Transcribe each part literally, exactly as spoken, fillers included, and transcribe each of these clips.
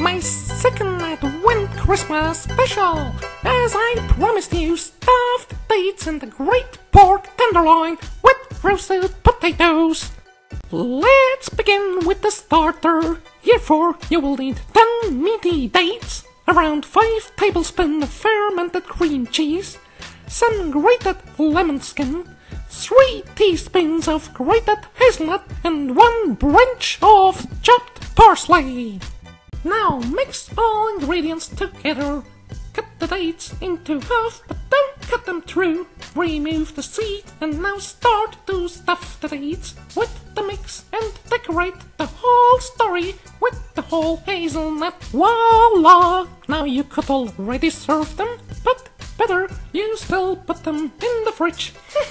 my second Advent Christmas special, as I promised you stuffed dates and a great pork tenderloin with roasted potatoes. Let's begin with the starter. Therefore, you will need ten meaty dates, around five tablespoons of fermented cream cheese, some grated lemon skin, three teaspoons of grated hazelnut, and one branch of chopped parsley. Now mix all ingredients together. Cut the dates into half, but don't cut them through. Remove the seed and now start to stuff the dates with the mix and decorate the whole story with the whole hazelnut. Voila! Now you could already serve them, but better you still put them in the fridge.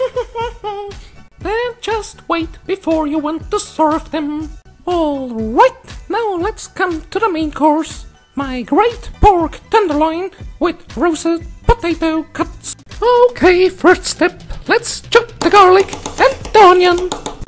Then just wait before you want to serve them. Alright, now let's come to the main course. My great pork tenderloin with roasted potato cuts. Okay, first step, let's chop the garlic and the onion.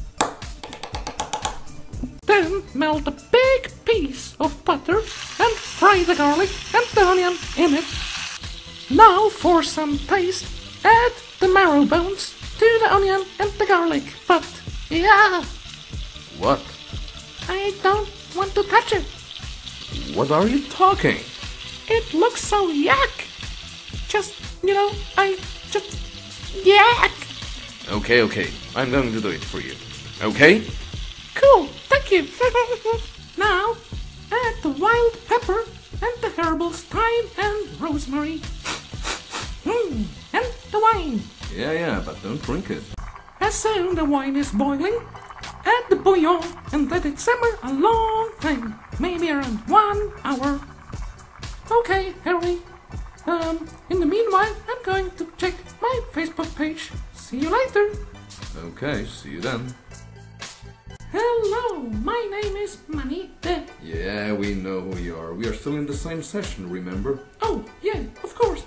Then melt a big piece of butter and fry the garlic and the onion in it. Now for some taste, add the marrow bones to the onion and the garlic. But yeah, What? I don't want to touch it. What are you talking? It looks so yak. Just, you know, I just yak. Okay, okay, I'm going to do it for you. Okay? Cool, thank you. Now, add the wild pepper and the herbals, thyme and rosemary. Mm, and the wine. Yeah, yeah, but don't drink it. As soon the wine is boiling, add the bouillon and let it simmer a long time, maybe around one hour. Okay, Harry. Um, in the meanwhile, I'm going to check my Facebook page. See you later. Okay, see you then. Hello, my name is Manny. Uh, Yeah, we know who you are. We are still in the same session, remember? oh, yeah, of course.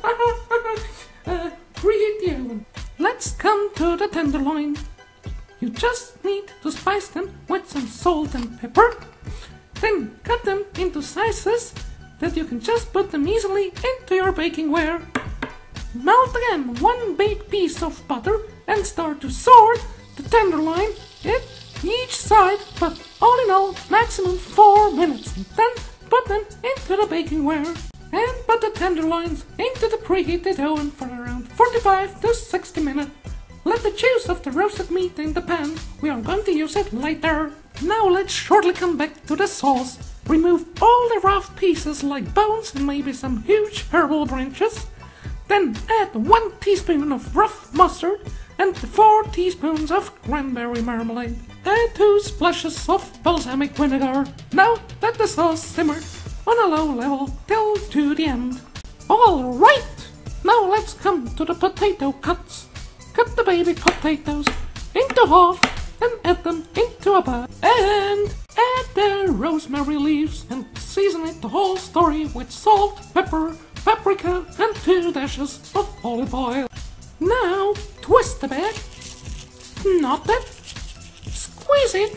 uh, reheat the oven. Let's come to the tenderloin. You just need to spice them with some salt and pepper. Then cut them into sizes that you can just put them easily into your baking ware. Melt again one big piece of butter and start to sort the tenderloin at each side, but all in all, maximum four minutes. Then put them into the baking ware and put the tenderloins into the preheated oven for around forty-five to sixty minutes. Let the juice of the roasted meat in the pan. We are going to use it later. Now let's shortly come back to the sauce. Remove all the rough pieces like bones and maybe some huge herbal branches. Then add one teaspoon of rough mustard and four teaspoons of cranberry marmalade. Add two splashes of balsamic vinegar. Now let the sauce simmer on a low level till to the end. Alright! Now let's come to the potato cuts. Cut the baby potatoes into half and add them into a pan. And add the rosemary leaves and season it the whole story with salt, pepper, paprika and two dashes of olive oil. Now twist the bag, knot it, squeeze it,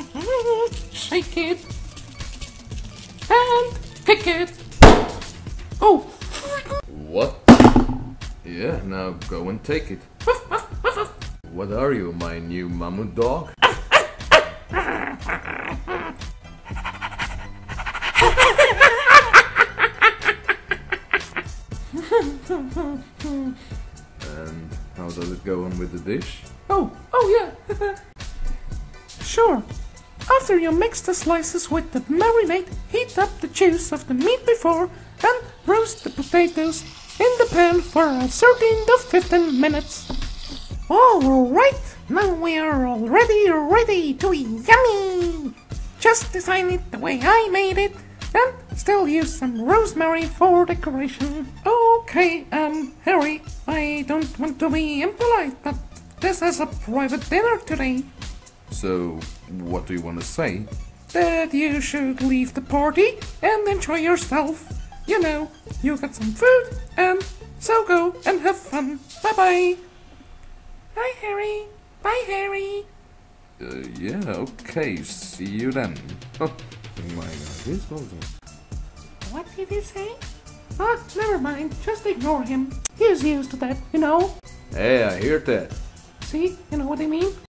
shake it, and kick it. Oh! What? Yeah, now go and take it. What are you, my new mammoth dog? And how does it go on with the dish? Oh, oh yeah. Sure. After you mix the slices with the marinade, heat up the juice of the meat before and roast the potatoes in the pan for thirteen to fifteen minutes. Alright, now we are already ready to eat. Yummy! Just design it the way I made it and still use some rosemary for decoration. Okay, um, Harry, I don't want to be impolite, but this is a private dinner today. So, what do you want to say? That you should leave the party and enjoy yourself. You know, you got some food, and so go and have fun. Bye-bye. Bye, Harry. Bye, Harry. Uh, yeah, okay, see you then. Oh my god, this was... What did he say? Ah, never mind. Just ignore him. He's used to that, you know. Hey, I hear that. See? You know what I mean?